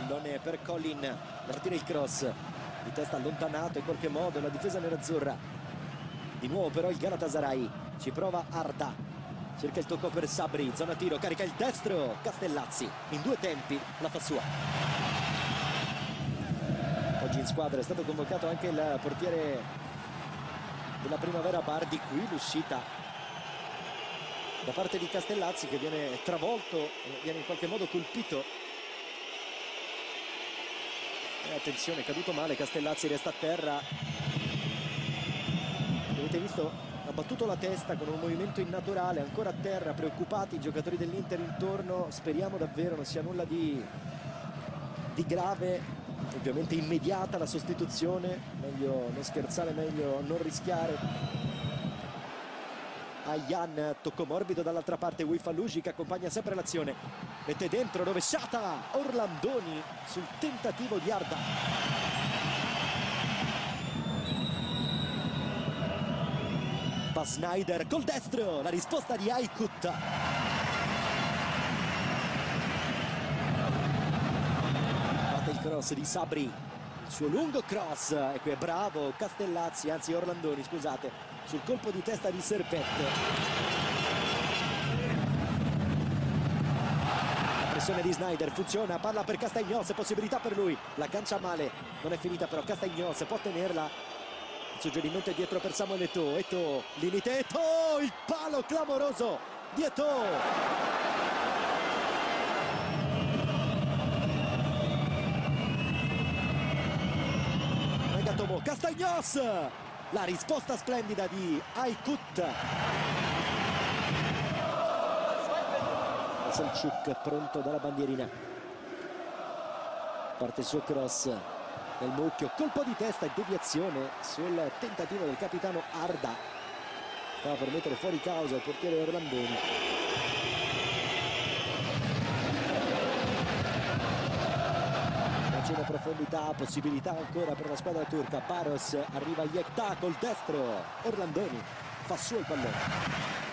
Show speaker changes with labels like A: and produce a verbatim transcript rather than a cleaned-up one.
A: pallone per Collin, partire il cross di testa allontanato in qualche modo la difesa nerazzurra. Di nuovo però il Galatasaray, ci prova Arda, cerca il tocco per Sabri, zona tiro, carica il destro, Castellazzi in due tempi la fa sua. Oggi in squadra è stato convocato anche il portiere della Primavera Bardi, qui l'uscita da parte di Castellazzi che viene travolto, viene in qualche modo colpito. E attenzione, è caduto male, Castellazzi resta a terra. Avete visto? Ha battuto la testa con un movimento innaturale, ancora a terra, preoccupati i giocatori dell'Inter intorno. Speriamo davvero non sia nulla di, di grave. Ovviamente immediata la sostituzione, meglio non scherzare, meglio non rischiare. Ayan, tocco morbido dall'altra parte, Wifalugi che accompagna sempre l'azione, mette dentro, rovesciata, Orlandoni sul tentativo di Arda. Va Snyder col destro, la risposta di Aykut. Parte il cross di Sabri, il suo lungo cross, e qui è bravo Castellazzi, anzi Orlandoni, scusate, sul colpo di testa di Serpette. La pressione di Snyder funziona, palla per Castagnos, possibilità per lui, la cancia male, non è finita però, Castagnos può tenerla. Il suggerimento è dietro per Samuel Eto'o, Eto'o, limite Eto'o, il palo clamoroso di Eto'o. Nagatomo, Castagnos, la risposta splendida di Aykut. Selçuk pronto dalla bandierina, parte il suo cross nel mucchio, colpo di testa e deviazione sul tentativo del capitano Arda, stava per mettere fuori causa il portiere Orlandoni. C'è profondità, possibilità ancora per la squadra turca. Paros, arriva Yekta col destro, Orlandoni fa suo il pallone.